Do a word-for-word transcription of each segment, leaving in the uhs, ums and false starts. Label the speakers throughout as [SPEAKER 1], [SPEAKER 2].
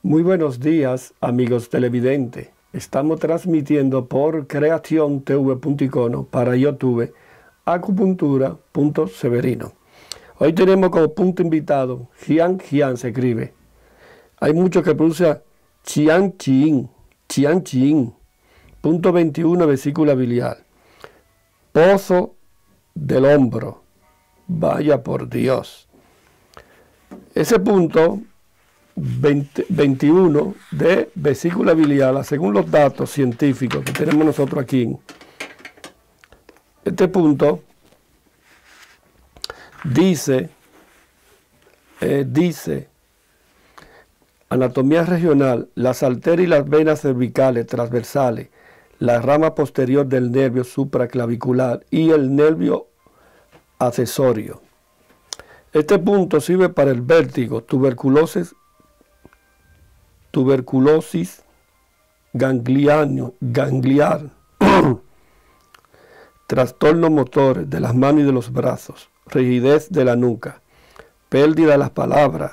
[SPEAKER 1] Muy buenos días, amigos televidentes. Estamos transmitiendo por creación t v punto icono para YouTube acupuntura punto severino. Hoy tenemos como punto invitado Jian Jian, se escribe. Hay muchos que pronuncian Chian Chin, Chian Chin. Punto veintiuno, vesícula biliar. Pozo del hombro. Vaya por Dios. Ese punto veinte, veintiuno de vesícula biliar, según los datos científicos que tenemos nosotros aquí, este punto dice, eh, dice, anatomía regional, las arterias y las venas cervicales transversales, la rama posterior del nervio supraclavicular y el nervio accesorio. Este punto sirve para el vértigo, tuberculosis, tuberculosis gangliano, gangliar, trastornos motores de las manos y de los brazos, rigidez de la nuca, pérdida de las palabras,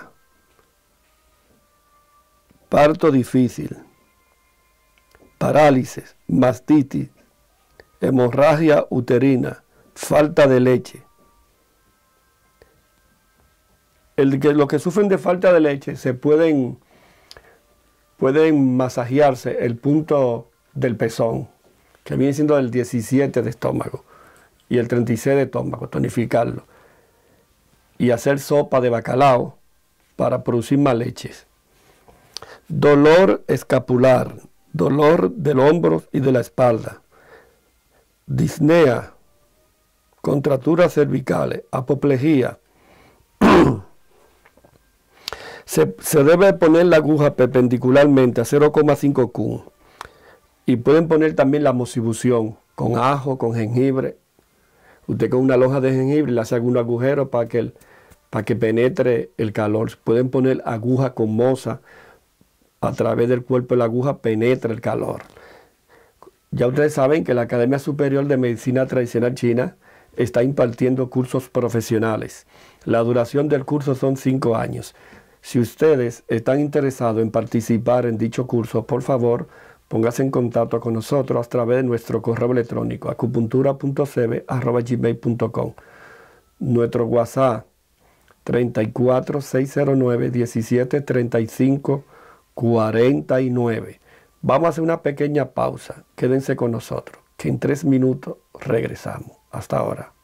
[SPEAKER 1] parto difícil, parálisis, mastitis, hemorragia uterina, falta de leche. El que, los que sufren de falta de leche se pueden, pueden masajearse el punto del pezón, que viene siendo el diecisiete de estómago y el treinta y seis de estómago, tonificarlo. Y hacer sopa de bacalao para producir más leches. Dolor escapular, dolor del hombro y de la espalda. Disnea, contracturas cervicales, apoplejía. Se, se debe poner la aguja perpendicularmente a cero coma cinco Q. Y pueden poner también la moxibustión con ajo, con jengibre. Usted con una lonja de jengibre le hace algún agujero para que, el, para que penetre el calor. Pueden poner aguja con moza. A través del cuerpo de la aguja penetra el calor. Ya ustedes saben que la Academia Superior de Medicina Tradicional China está impartiendo cursos profesionales. La duración del curso son cinco años. Si ustedes están interesados en participar en dicho curso, por favor, póngase en contacto con nosotros a través de nuestro correo electrónico acupuntura punto seve arroba gmail punto com. Nuestro WhatsApp treinta y cuatro, seiscientos nueve, diecisiete, treinta y cinco, cuarenta y nueve. Vamos a hacer una pequeña pausa. Quédense con nosotros, que en tres minutos regresamos. Hasta ahora.